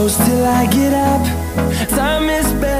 close till I get up. Time is barely